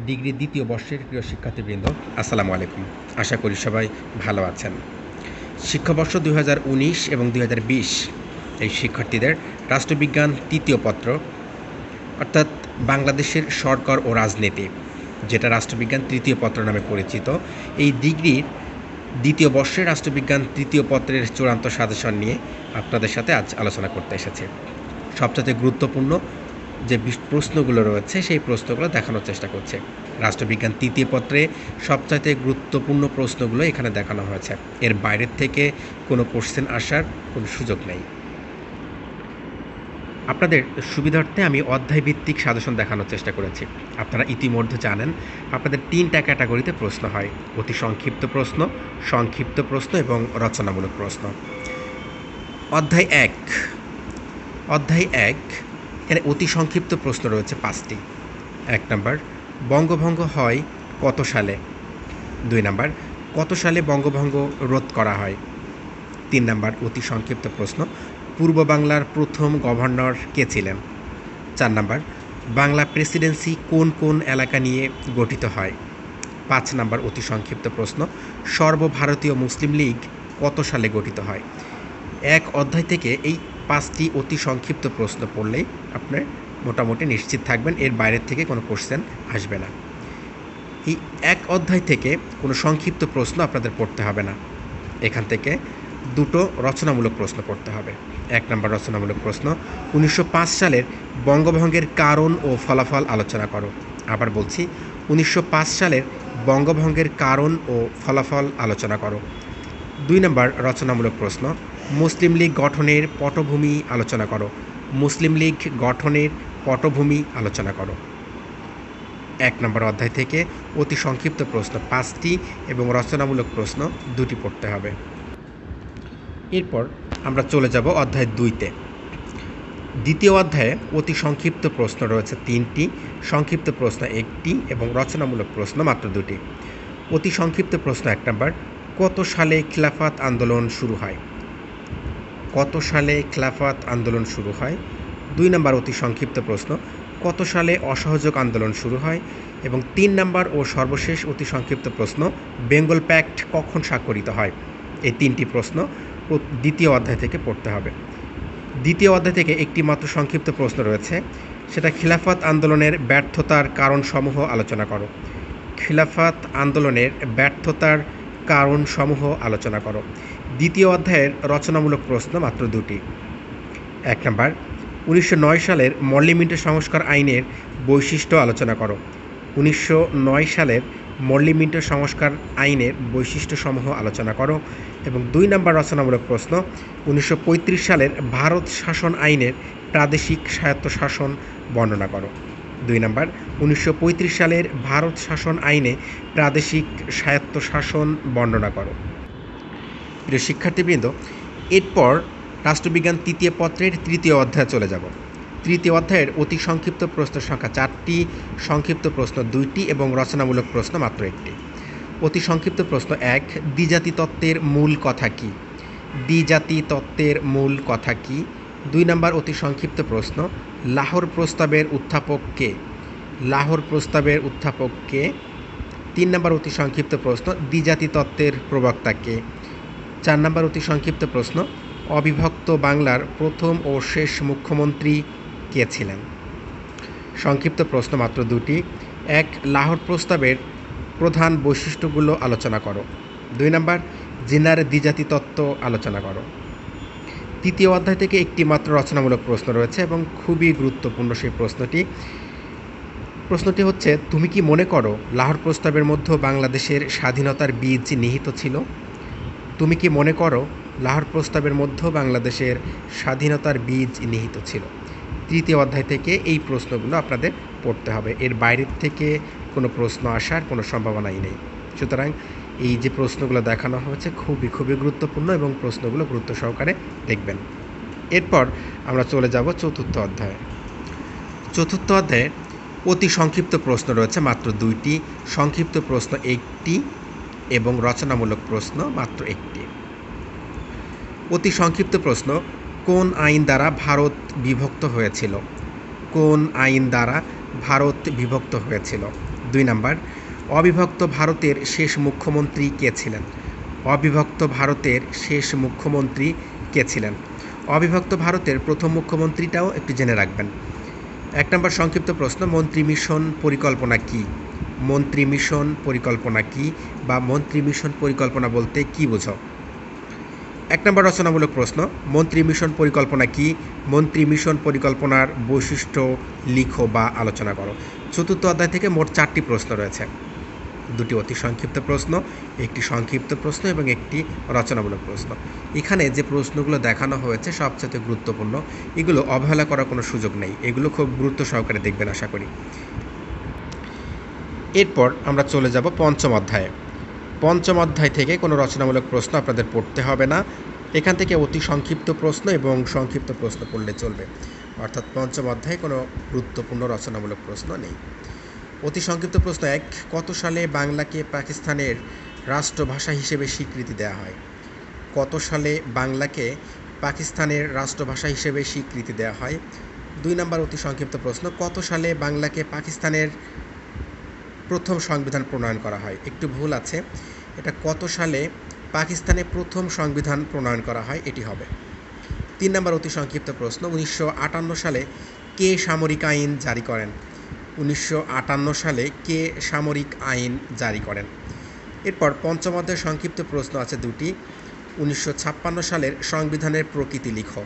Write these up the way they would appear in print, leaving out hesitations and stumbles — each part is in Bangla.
ডিগ্রি দ্বিতীয় বর্ষের প্রিয় শিক্ষার্থীবৃন্দ, আসসালামু আলাইকুম। আশা করি সবাই ভালো আছেন। শিক্ষাবর্ষ 2019 এবং 2020 এই শিক্ষার্থীদের রাষ্ট্রবিজ্ঞান তৃতীয় পত্র, অর্থাৎ বাংলাদেশের সরকার ও রাজনীতি, যেটা রাষ্ট্রবিজ্ঞান তৃতীয় পত্র নামে পরিচিত, এই ডিগ্রির দ্বিতীয় বর্ষের রাষ্ট্রবিজ্ঞান তৃতীয় পত্রের চূড়ান্ত সাজেশন নিয়ে আপনাদের সাথে আজ আলোচনা করতে এসেছে। সবচেয়ে গুরুত্বপূর্ণ যে প্রশ্নগুলো রয়েছে সেই প্রশ্নগুলো দেখানোর চেষ্টা করছে। রাষ্ট্রবিজ্ঞান তৃতীয় পত্রে সবচাইতে গুরুত্বপূর্ণ প্রশ্নগুলো এখানে দেখানো হয়েছে। এর বাইরের থেকে কোনো কোশ্চেন আসার কোনো সুযোগ নেই। আপনাদের সুবিধার্থে আমি অধ্যায়ভিত্তিক সাজেশন দেখানোর চেষ্টা করেছি। আপনারা ইতিমধ্যে জানেন আপনাদের 3টা ক্যাটাগরিতে প্রশ্ন হয়: অতি সংক্ষিপ্ত প্রশ্ন, সংক্ষিপ্ত প্রশ্ন এবং রচনামূলক প্রশ্ন। অধ্যায় 1 এর অতি সংক্ষিপ্ত প্রশ্ন রয়েছে 5টি। 1 নম্বর, বঙ্গভঙ্গ হয় কত সালে? 2 নম্বর, কত সালে বঙ্গভঙ্গ রোধ করা হয়? 3 নম্বর অতি সংক্ষিপ্ত প্রশ্ন, পূর্ব বাংলার প্রথম গভর্নর কে ছিলেন? 4 নম্বর, বাংলা প্রেসিডেন্সি কোন কোন এলাকা নিয়ে গঠিত হয়? 5 নম্বর অতি সংক্ষিপ্ত প্রশ্ন, সর্বভারতীয় মুসলিম লীগ কত সালে গঠিত হয়? এক অধ্যায় থেকে এই 5টি অতি সংক্ষিপ্ত প্রশ্ন পড়লেই আপনার মোটামুটি নিশ্চিত থাকবেন এর বাইরের থেকে কোনো কোশ্চেন আসবে না। এই এক অধ্যায় থেকে কোনো সংক্ষিপ্ত প্রশ্ন আপনাদের পড়তে হবে না। এখান থেকে 2টো রচনামূলক প্রশ্ন পড়তে হবে। 1 নম্বর রচনামূলক প্রশ্ন, 1905 সালের বঙ্গভঙ্গের কারণ ও ফলাফল আলোচনা করো। আবার বলছি, 1905 সালের বঙ্গভঙ্গের কারণ ও ফলাফল আলোচনা করো। 2 নম্বর রচনামূলক প্রশ্ন, মুসলিম লীগ গঠনের পটভূমি আলোচনা করো। মুসলিম লীগ গঠনের পটভূমি আলোচনা করো। 1 নম্বর অধ্যায় থেকে অতি সংক্ষিপ্ত প্রশ্ন 5টি এবং রচনামূলক প্রশ্ন 2টি পড়তে হবে। এরপর আমরা চলে যাব অধ্যায় 2তে। দ্বিতীয় অধ্যায়ে অতি সংক্ষিপ্ত প্রশ্ন রয়েছে 3টি, সংক্ষিপ্ত প্রশ্ন 1টি এবং রচনামূলক প্রশ্ন মাত্র 2টি। অতি সংক্ষিপ্ত প্রশ্ন 1 নম্বর, কত সালে খিলাফত আন্দোলন শুরু হয়? কত সালে খিলাফত আন্দোলন শুরু হয়? 2 নম্বর অতি সংক্ষিপ্ত প্রশ্ন, কত সালে অসহযোগ আন্দোলন শুরু হয়? এবং 3 নম্বর ও সর্বশেষ অতি সংক্ষিপ্ত প্রশ্ন, বেঙ্গল প্যাক্ট কখন স্বাক্ষরিত হয়? এই 3টি প্রশ্ন দ্বিতীয় অধ্যায় থেকে পড়তে হবে। দ্বিতীয় অধ্যায় থেকে একটি মাত্র সংক্ষিপ্ত প্রশ্ন রয়েছে, সেটা খিলাফত আন্দোলনের ব্যর্থতার কারণসমূহ আলোচনা করো। খিলাফত আন্দোলনের ব্যর্থতার কারণসমূহ আলোচনা করো। দ্বিতীয় অধ্যায়ের রচনামূলক প্রশ্ন মাত্র 2টি। 1 নম্বর, 1909 সালের মরলি মিন্টো সংস্কার আইনের বৈশিষ্ট্য আলোচনা করো। 1909 সালের মরলি মিন্টো সংস্কার আইনের বৈশিষ্ট্যসমূহ আলোচনা করো। এবং 2 নম্বর রচনামূলক প্রশ্ন, 1935 সালের ভারত শাসন আইনের প্রাদেশিক স্বায়ত্তশাসন বর্ণনা করো। 2 নম্বর, 1935 সালের ভারত শাসন আইনে প্রাদেশিক স্বায়ত্তশাসন বর্ণনা করো। প্রিয় শিক্ষার্থীবৃন্দ, এরপর রাষ্ট্রবিজ্ঞান তৃতীয় পত্রের 3য় অধ্যায়ে চলে যাব। 3য় অধ্যায়ের অতি সংক্ষিপ্ত প্রশ্ন সংখ্যা 4টি, সংক্ষিপ্ত প্রশ্ন 2টি এবং রচনামূলক প্রশ্ন মাত্র 1টি। অতি সংক্ষিপ্ত প্রশ্ন 1, দ্বিজাতি তত্ত্বের মূল কথা কী? দ্বিজাতি তত্ত্বের মূল কথা কী? 2 নম্বর অতি সংক্ষিপ্ত প্রশ্ন, লাহোর প্রস্তাবের উত্থাপক কে? লাহোর প্রস্তাবের উত্থাপক কে? 3 নম্বর অতি সংক্ষিপ্ত প্রশ্ন, দ্বিজাতি তত্ত্বের প্রবক্তা কে? 4 নম্বর অতি সংক্ষিপ্ত প্রশ্ন, অবিভক্ত বাংলার প্রথম ও শেষ মুখ্যমন্ত্রী কে ছিলেন? সংক্ষিপ্ত প্রশ্ন মাত্র 2টি। 1, লাহোর প্রস্তাবের প্রধান বৈশিষ্ট্যগুলো আলোচনা করো। 2 নম্বর, জিন্নার দ্বিজাতি তত্ত্ব আলোচনা করো। 3য় অধ্যায় থেকে একটি মাত্র রচনামূলক প্রশ্ন রয়েছে এবং খুবই গুরুত্বপূর্ণ সেই প্রশ্নটি হচ্ছে, তুমি কি মনে করো লাহোর প্রস্তাবের মধ্যে বাংলাদেশের স্বাধীনতার বীজ নিহিত ছিল? তুমি কি মনে করো লাহোর প্রস্তাবের মধ্যে বাংলাদেশের স্বাধীনতার বীজ নিহিত ছিল? 3য় অধ্যায় থেকে এই প্রশ্নগুলো আপনাদের পড়তে হবে। এর বাইরের থেকে কোনো প্রশ্ন আসার কোনো সম্ভাবনাই নেই। সুতরাং এই যে প্রশ্নগুলো দেখানো হয়েছে খুবই গুরুত্বপূর্ণ এবং প্রশ্নগুলো গুরুত্ব সহকারে দেখবেন। এরপর আমরা চলে যাব 4র্থ অধ্যায়ে। 4র্থ অধ্যায়ে অতি সংক্ষিপ্ত প্রশ্ন রয়েছে মাত্র 2টি, সংক্ষিপ্ত প্রশ্ন 1টি এবং রচনামূলক প্রশ্ন মাত্র 1টি। অতি সংক্ষিপ্ত প্রশ্ন, কোন আইন দ্বারা ভারত বিভক্ত হয়েছিল? কোন আইন দ্বারা ভারত বিভক্ত হয়েছিল? 2 নাম্বার, অবিভক্ত ভারতের শেষ মুখ্যমন্ত্রী কে ছিলেন? অবিভক্ত ভারতের শেষ মুখ্যমন্ত্রী কে ছিলেন? অবিভক্ত ভারতের প্রথম মুখ্যমন্ত্রীটাও একটু জেনে রাখবেন। 1 নম্বর সংক্ষিপ্ত প্রশ্ন, মন্ত্রী মিশন পরিকল্পনা কী? মন্ত্রী মিশন পরিকল্পনা কী বা মন্ত্রী মিশন পরিকল্পনা বলতে কী বোঝো? 1 নম্বর রচনামূলক প্রশ্ন, মন্ত্রী মিশন পরিকল্পনা কী? মন্ত্রী মিশন পরিকল্পনার বৈশিষ্ট্য লিখো বা আলোচনা করো। চতুর্থ অধ্যায় থেকে মোট 4টি প্রশ্ন রয়েছে, 2টি অতি সংক্ষিপ্ত প্রশ্ন, একটি সংক্ষিপ্ত প্রশ্ন এবং একটি রচনামূলক প্রশ্ন। এখানে যে প্রশ্নগুলো দেখানো হয়েছে সবচেয়ে গুরুত্বপূর্ণ, এগুলো অবহেলা করার কোনো সুযোগ নেই, এগুলো খুব গুরুত্ব সহকারে দেখবেন আশা করি। এরপর আমরা চলে যাব পঞ্চম অধ্যায়ে। পঞ্চম অধ্যায় থেকে কোনো রচনামূলক প্রশ্ন আপনাদের পড়তে হবে না, এখান থেকে অতি সংক্ষিপ্ত প্রশ্ন এবং সংক্ষিপ্ত প্রশ্ন পড়লে চলবে, অর্থাৎ পঞ্চম অধ্যায়ে কোনো গুরুত্বপূর্ণ রচনামূলক প্রশ্ন নেই। অতি সংক্ষিপ্ত প্রশ্ন 1, কত সালে বাংলাকে পাকিস্তানের রাষ্ট্রভাষা হিসেবে স্বীকৃতি দেওয়া হয়? কত সালে বাংলাকে পাকিস্তানের রাষ্ট্রভাষা হিসেবে স্বীকৃতি দেওয়া হয়? 2 নম্বর অতি সংক্ষিপ্ত প্রশ্ন, কত সালে বাংলাকে পাকিস্তানের প্রথম সংবিধান প্রণয়ন করা হয়? একটু ভুল আছে, এটা কত সালে পাকিস্তানে প্রথম সংবিধান প্রণয়ন করা হয় এটি হবে। 3 নম্বর অতি সংক্ষিপ্ত প্রশ্ন, 1958 সালে কে সামরিক আইন জারি করেন? 1958 সালে কে সামরিক আইন জারি করেন? এরপর পঞ্চম অধ্যায়ের সংক্ষিপ্ত প্রশ্ন আছে 2টি। 1956 সালের সংবিধানের প্রকৃতি লিখো।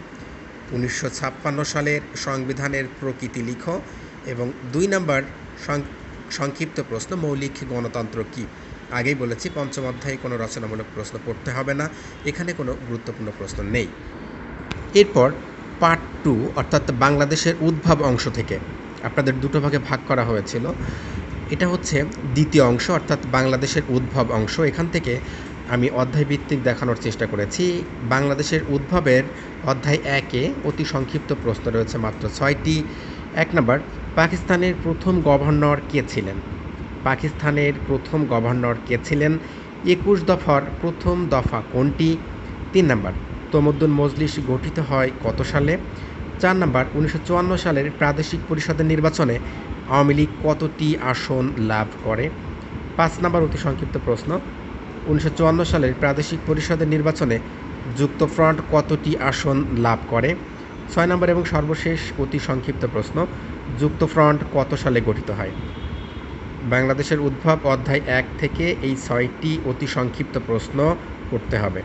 1956 সালের সংবিধানের প্রকৃতি লিখো। এবং 2 নম্বর সংক্ষিপ্ত প্রশ্ন, মৌলিক গণতন্ত্র কী? আগেই বলেছি পঞ্চম অধ্যায়ে কোনো রচনামূলক প্রশ্ন পড়তে হবে না, এখানে কোনো গুরুত্বপূর্ণ প্রশ্ন নেই। এরপর পার্ট 2 অর্থাৎ বাংলাদেশের উদ্ভব অংশ থেকে আপনাদের দুটো ভাগে ভাগ করা হয়েছিল, এটা হচ্ছে দ্বিতীয় অংশ অর্থাৎ বাংলাদেশের উদ্ভব অংশ। এখান থেকে আমি অধ্যায় ভিত্তিক দেখানোর চেষ্টা করেছি। বাংলাদেশের উদ্ভবের অধ্যায় 1-এ অতি সংক্ষিপ্ত প্রশ্ন রয়েছে মাত্র 6টি। 1 নম্বর, পাকিস্তানের প্রথম গভর্নর কে ছিলেন? পাকিস্তানের প্রথম গভর্নর কে ছিলেন? 21 দফার প্রথম দফা কোনটি? 3 নম্বর, তমদ্দুন মজলিস গঠিত হয় কত সালে? 4 নম্বর, 1954 সালের প্রাদেশিক পরিষদের নির্বাচনে আওয়ামী লীগ কতটি আসন লাভ করে? 5 নম্বর অতি সংক্ষিপ্ত প্রশ্ন, 1954 সালের প্রাদেশিক পরিষদের নির্বাচনে যুক্তফ্রন্ট কতটি আসন লাভ করে? 6 নম্বর এবং সর্বশেষ অতি সংক্ষিপ্ত প্রশ্ন, যুক্তফ্রন্ট কত সালে গঠিত হয়? বাংলাদেশের উদ্ভব অধ্যায় 1 থেকে এই 6টি অতি সংক্ষিপ্ত প্রশ্ন করতে হবে।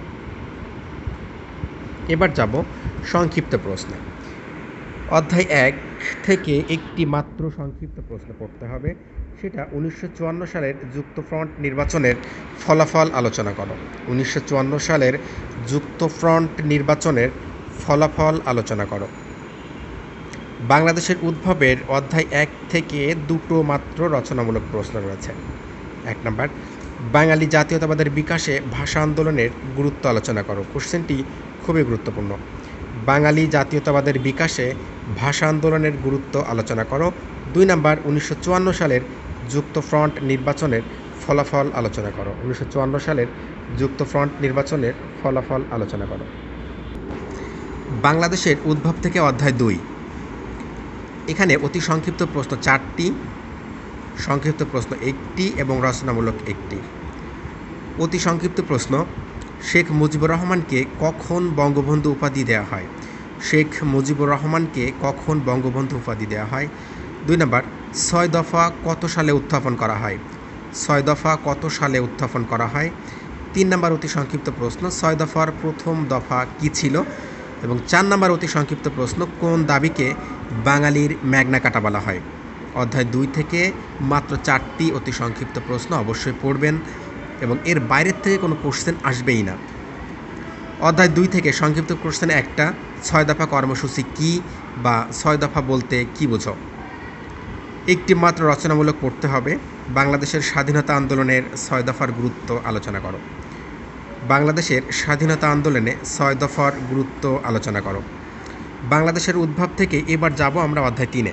এবার যাব সংক্ষিপ্ত প্রশ্নে। অধ্যায় 1 থেকে একটি মাত্র সংক্ষিপ্ত প্রশ্ন পড়তে হবে, সেটা 1954 সালের যুক্তফ্রন্ট নির্বাচনের ফলাফল আলোচনা করো। 1954 সালের যুক্তফ্রন্ট নির্বাচনের ফলাফল আলোচনা করো। বাংলাদেশের উদ্ভবের অধ্যায় 1 থেকে দুটো মাত্র রচনামূলক প্রশ্ন রয়েছে। 1 নম্বর, বাঙালি জাতীয়তাবাদের বিকাশে ভাষা আন্দোলনের গুরুত্ব আলোচনা করো। কোশ্চেনটি খুবই গুরুত্বপূর্ণ। বাঙালি জাতীয়তাবাদের বিকাশে ভাষা আন্দোলনের গুরুত্ব আলোচনা করো। 2 নম্বর, 1954 সালের যুক্তফ্রন্ট নির্বাচনের ফলাফল আলোচনা করো। 1954 সালের যুক্তফ্রন্ট নির্বাচনের ফলাফল আলোচনা করো। বাংলাদেশের উদ্ভব থেকে অধ্যায় 2, এখানে অতি সংক্ষিপ্ত প্রশ্ন 4টি, সংক্ষিপ্ত প্রশ্ন 1টি এবং রচনামূলক 1টি। অতি সংক্ষিপ্ত প্রশ্ন, শেখ মুজিবুর রহমানকে কখন বঙ্গবন্ধু উপাধি দেওয়া হয়? শেখ মুজিবুর রহমানকে কখন বঙ্গবন্ধু উপাধি দেওয়া হয়? 2 নম্বর, 6 দফা কত সালে উত্থাপন করা হয়? 6 দফা কত সালে উত্থাপন করা হয়? 3 নম্বর অতি সংক্ষিপ্ত প্রশ্ন, 6 দফার প্রথম দফা কী ছিল? এবং 4 নম্বর অতি সংক্ষিপ্ত প্রশ্ন, কোন দাবিকে বাঙালির ম্যাগনা কাটা বলা হয়? অধ্যায় 2 থেকে মাত্র 4টি অতি সংক্ষিপ্ত প্রশ্ন অবশ্যই পড়বেন এবং এর বাইরের থেকে কোনো কোশ্চেন আসবেই না। অধ্যায় 2 থেকে সংক্ষিপ্ত কোশ্চেন একটা, 6 দফা কর্মসূচি কী বা 6 দফা বলতে কী বোঝো? একটি মাত্র রচনামূলক পড়তে হবে, বাংলাদেশের স্বাধীনতা আন্দোলনের 6 দফার গুরুত্ব আলোচনা করো। বাংলাদেশের স্বাধীনতা আন্দোলনে 6 দফার গুরুত্ব আলোচনা করো। বাংলাদেশের উদ্ভব থেকে এবার যাব আমরা অধ্যায় 3-এ।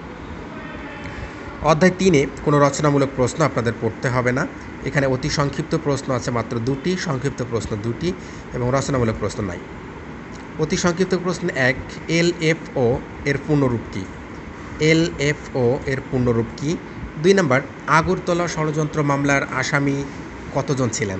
অধ্যায় 3-এ কোনো রচনামূলক প্রশ্ন আপনাদের পড়তে হবে না, এখানে অতি সংক্ষিপ্ত প্রশ্ন আছে মাত্র 2টি, সংক্ষিপ্ত প্রশ্ন 2টি এবং রচনামূলক প্রশ্ন নাই। অতি সংক্ষিপ্ত প্রশ্ন 1, LFO এর পূর্ণরূপ কী? LFO এর পূর্ণরূপ কী? 2 নাম্বার, আগরতলা ষড়যন্ত্র মামলার আসামি কতজন ছিলেন?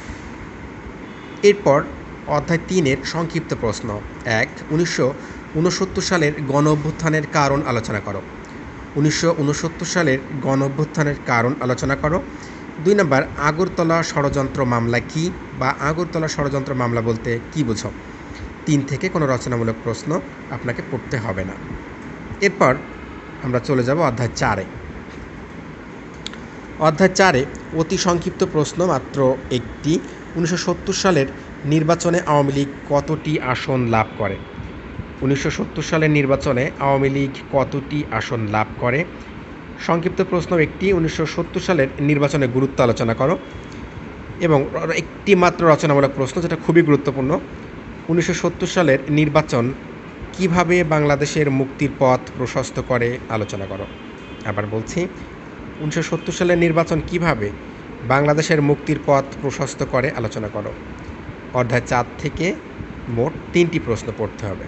এরপর অধ্যায় 3-এর সংক্ষিপ্ত প্রশ্ন। 1, 1969 সালের গণ-অভ্যুত্থানের কারণ আলোচনা করো। 1969 সালের গণ-অভ্যুত্থানের কারণ আলোচনা করো। 2 নাম্বার, আগরতলা ষড়যন্ত্র মামলা কী বা আগরতলা ষড়যন্ত্র মামলা বলতে কী বোঝো? 3 থেকে কোনো রচনামূলক প্রশ্ন আপনাকে পড়তে হবে না। এরপর আমরা চলে যাব অধ্যায় 4-এ। অধ্যায় 4-এ অতি সংক্ষিপ্ত প্রশ্ন মাত্র একটি। 1970 সালের নির্বাচনে আওয়ামী লীগ কতটি আসন লাভ করে? 1970 সালের নির্বাচনে আওয়ামী লীগ কতটি আসন লাভ করে? সংক্ষিপ্ত প্রশ্ন একটি। 1970 সালের নির্বাচনের গুরুত্ব আলোচনা করো। এবং একটি মাত্র রচনামূলক প্রশ্ন যেটা খুবই গুরুত্বপূর্ণ। 1970 সালের নির্বাচন কিভাবে বাংলাদেশের মুক্তির পথ প্রশস্ত করে আলোচনা করো। আবার বলছি, 1970 সালের নির্বাচন কিভাবে বাংলাদেশের মুক্তির পথ প্রশস্ত করে আলোচনা করো। অধ্যায় 4 থেকে মোট 3টি প্রশ্ন পড়তে হবে।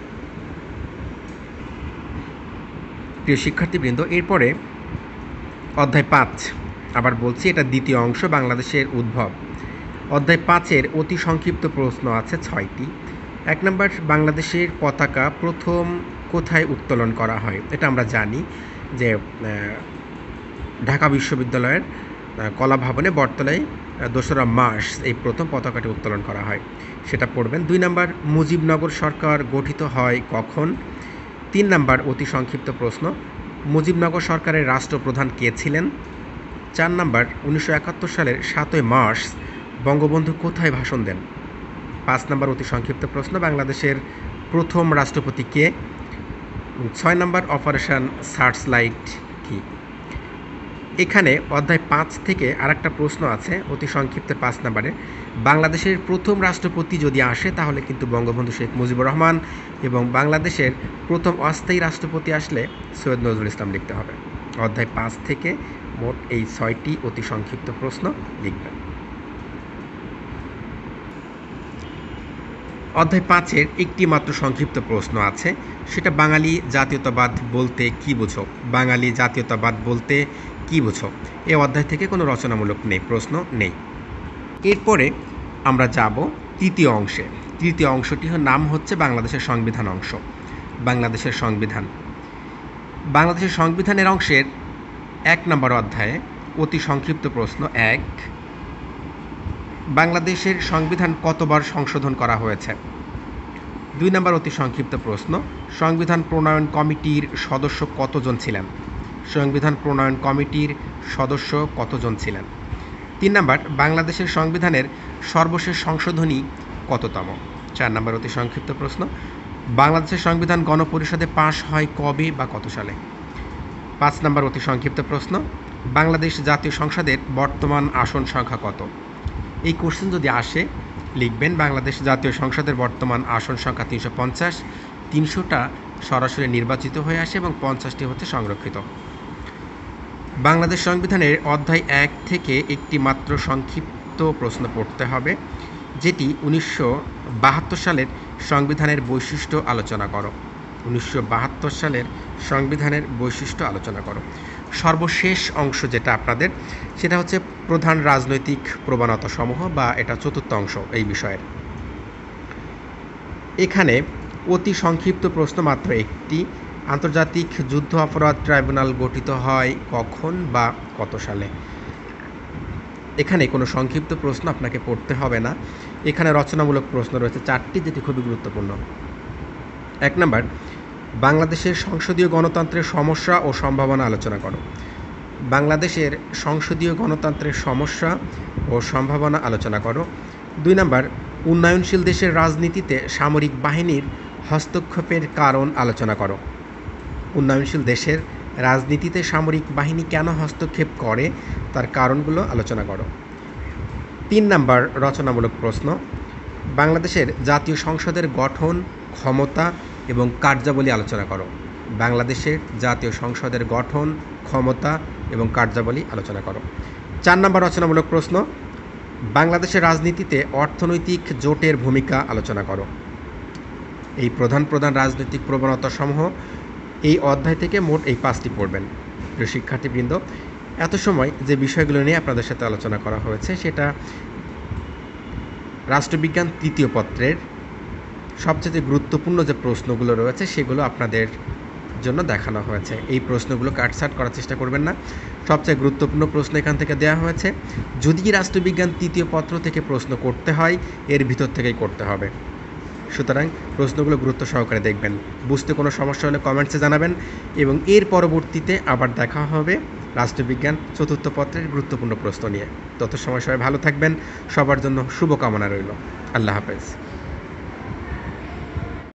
প্রিয় শিক্ষার্থীবৃন্দ, এরপরে অধ্যায় 5, আবার বলছি এটা দ্বিতীয় অংশ, বাংলাদেশের উদ্ভব। অধ্যায় 5-এর অতি সংক্ষিপ্ত প্রশ্ন আছে 6টি। 1 নম্বর, বাংলাদেশের পতাকা প্রথম কোথায় উত্তোলন করা হয়? এটা আমরা জানি যে ঢাকা বিশ্ববিদ্যালয়ের কলা ভবনে বটতলায় 2রা মার্চ এই প্রথম পতাকাটি উত্তোলন করা হয়, সেটা পড়বেন। 2 নম্বর, মুজিবনগর সরকার গঠিত হয় কখন? 3 নম্বর অতি সংক্ষিপ্ত প্রশ্ন, মুজিবনগর সরকারের রাষ্ট্রপ্রধান কে ছিলেন? 4 নম্বর, 1971 সালের 7ই মার্চ বঙ্গবন্ধু কোথায় ভাষণ দেন? 5 নম্বর অতি সংক্ষিপ্ত প্রশ্ন, বাংলাদেশের প্রথম রাষ্ট্রপতি কে? 6 নম্বর, অপারেশন সার্চলাইট কি? এখানে অধ্যায় 5 থেকে আরেকটা প্রশ্ন আছে অতি সংক্ষিপ্ত 5 নম্বরে, বাংলাদেশের প্রথম রাষ্ট্রপতি যদি আসে তাহলে কিন্তু বঙ্গবন্ধু শেখ মুজিবুর রহমান, এবং বাংলাদেশের প্রথম অস্থায়ী রাষ্ট্রপতি আসলে সৈয়দ নজরুল ইসলাম লিখতে হবে। অধ্যায় 5 থেকে মোট এই 6টি অতি সংক্ষিপ্ত প্রশ্ন লিখবেন। অধ্যায় 5-এর একটি মাত্র সংক্ষিপ্ত প্রশ্ন আছে, সেটা বাঙালি জাতীয়তাবাদ বলতে কী বোঝো? বাঙালি জাতীয়তাবাদ বলতে কী বোঝো? এই অধ্যায় থেকে কোনো রচনামূলক প্রশ্ন নেই। এরপরে আমরা যাব তৃতীয় অংশে। তৃতীয় অংশটির নাম হচ্ছে বাংলাদেশের সংবিধান অংশ। বাংলাদেশের সংবিধান। বাংলাদেশের সংবিধানের অংশের 1 নম্বর অধ্যায়ে অতি সংক্ষিপ্ত প্রশ্ন 1, বাংলাদেশের সংবিধান কতবার সংশোধন করা হয়েছে? 2 নম্বর অতি সংক্ষিপ্ত প্রশ্ন, সংবিধান প্রণয়ন কমিটির সদস্য কতজন ছিলেন? সংবিধান প্রণয়ন কমিটির সদস্য কতজন ছিলেন? 3 নম্বর, বাংলাদেশের সংবিধানের সর্বশেষ সংশোধনী কততম? 4 নম্বর অতি সংক্ষিপ্ত প্রশ্ন, বাংলাদেশের সংবিধান গণপরিষদে পাশ হয় কবে বা কত সালে? 5 নম্বর অতি সংক্ষিপ্ত প্রশ্ন, বাংলাদেশ জাতীয় সংসদের বর্তমান আসন সংখ্যা কত? এই কোশ্চেন যদি আসে লিখবেন বাংলাদেশ জাতীয় সংসদের বর্তমান আসন সংখ্যা 350, 300টা সরাসরি নির্বাচিত হয়ে আসে এবং 50টি হচ্ছে সংরক্ষিত। বাংলাদেশ সংবিধানের অধ্যায় 1 থেকে একটি মাত্র সংক্ষিপ্ত প্রশ্ন পড়তে হবে, যেটি 1972 সালের সংবিধানের বৈশিষ্ট্য আলোচনা করো। 1972 সালের সংবিধানের বৈশিষ্ট্য আলোচনা করো। সর্বশেষ অংশ যেটা আপনাদের, সেটা হচ্ছে প্রধান রাজনৈতিক প্রবণতা সমূহ, বা এটা চতুর্থ অংশ এই বিষয়ের। এখানে অতি সংক্ষিপ্ত প্রশ্ন মাত্র একটি, আন্তর্জাতিক যুদ্ধ অপরাধ ট্রাইব্যুনাল গঠিত হয় কখন বা কত সালে? এখানে কোনো সংক্ষিপ্ত প্রশ্ন আপনাকে পড়তে হবে না। এখানে রচনামূলক প্রশ্ন রয়েছে 4টি, যেটি খুবই গুরুত্বপূর্ণ। 1 নম্বর, বাংলাদেশের সংসদীয় গণতন্ত্রের সমস্যা ও সম্ভাবনা আলোচনা করো। বাংলাদেশের সংসদীয় গণতন্ত্রের সমস্যা ও সম্ভাবনা আলোচনা করো। 2 নম্বর, উন্নয়নশীল দেশের রাজনীতিতে সামরিক বাহিনীর হস্তক্ষেপের কারণ আলোচনা করো। উন্নয়নশীল দেশের রাজনীতিতে সামরিক বাহিনী কেন হস্তক্ষেপ করে তার কারণগুলো আলোচনা করো। 3 নম্বর রচনামূলক প্রশ্ন, বাংলাদেশের জাতীয় সংসদের গঠন, ক্ষমতা এবং কার্যাবলী আলোচনা করো। বাংলাদেশের জাতীয় সংসদের গঠন, ক্ষমতা এবং কার্যাবলী আলোচনা করো। 4 নম্বর রচনামূলক প্রশ্ন, বাংলাদেশের রাজনীতিতে অর্থনৈতিক জোটের ভূমিকা আলোচনা করো। এই প্রধান প্রধান রাজনৈতিক প্রবণতা সমূহ এই অধ্যায় থেকে মোট এই 5টি পড়বেন। প্রিয় শিক্ষার্থীবৃন্দ, এত সময় যে বিষয়গুলো নিয়ে আপনাদের সাথে আলোচনা করা হয়েছে সেটা রাষ্ট্রবিজ্ঞান তৃতীয় পত্রের সবচেয়ে গুরুত্বপূর্ণ যে প্রশ্নগুলো রয়েছে সেগুলো আপনাদের জন্য দেখানো হয়েছে। এই প্রশ্নগুলো কাটছাঁট করার চেষ্টা করবেন না। সবচেয়ে গুরুত্বপূর্ণ প্রশ্ন এখান থেকে দেওয়া হয়েছে। যদি রাষ্ট্রবিজ্ঞান তৃতীয় পত্র থেকে প্রশ্ন করতে হয়, এর ভিতর থেকেই করতে হবে। সুতরাং প্রশ্নগুলো গুরুত্ব সহকারে দেখবেন। বুঝতে কোনো সমস্যা হলে কমেন্টসে জানাবেন এবং এর পরবর্তীতে আবার দেখা হবে রাষ্ট্রবিজ্ঞান চতুর্থ পত্রের গুরুত্বপূর্ণ প্রশ্ন নিয়ে। তত সময় সবাই ভালো থাকবেন। সবার জন্য শুভকামনা রইল। আল্লাহ হাফেজ।